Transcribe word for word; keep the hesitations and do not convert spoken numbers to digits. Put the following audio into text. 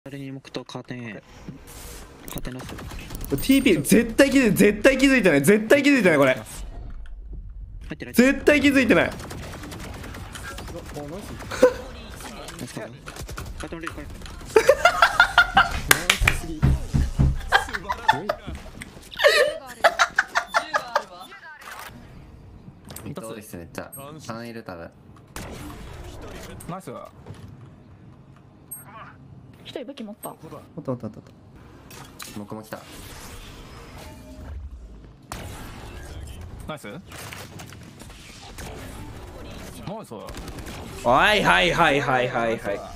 誰にもくとカーテンカーテンラスティーピー 絶対気づいて絶対気づいてない絶対気づいてないこれ入ってない絶対気づいてないナイスカーテンカーテンリーカー伊藤ですめっちゃさんいる多分ナイス。 一人武器持った。 おったおったおったおった僕も来たナイス。ナイス。 はいはいはいはいはいはい